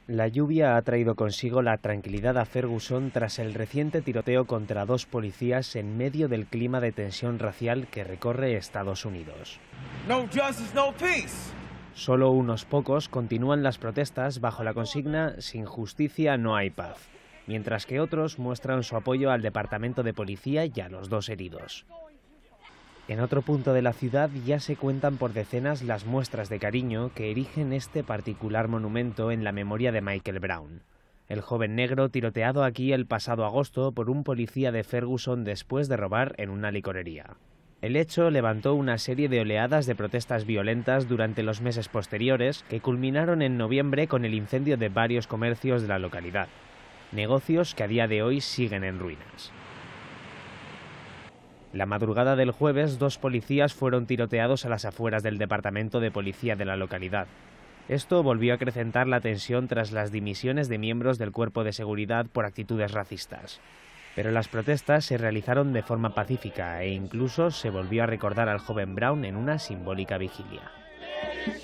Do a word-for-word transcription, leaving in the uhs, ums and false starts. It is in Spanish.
La lluvia ha traído consigo la tranquilidad a Ferguson tras el reciente tiroteo contra dos policías en medio del clima de tensión racial que recorre Estados Unidos. No justice, no peace. Solo unos pocos continúan las protestas bajo la consigna «Sin justicia no hay paz», mientras que otros muestran su apoyo al departamento de policía y a los dos heridos. En otro punto de la ciudad ya se cuentan por decenas las muestras de cariño que erigen este particular monumento en la memoria de Michael Brown, el joven negro tiroteado aquí el pasado agosto por un policía de Ferguson después de robar en una licorería. El hecho levantó una serie de oleadas de protestas violentas durante los meses posteriores que culminaron en noviembre con el incendio de varios comercios de la localidad, negocios que a día de hoy siguen en ruinas. La madrugada del jueves, dos policías fueron tiroteados a las afueras del departamento de policía de la localidad. Esto volvió a acrecentar la tensión tras las dimisiones de miembros del cuerpo de seguridad por actitudes racistas. Pero las protestas se realizaron de forma pacífica e incluso se volvió a recordar al joven Brown en una simbólica vigilia.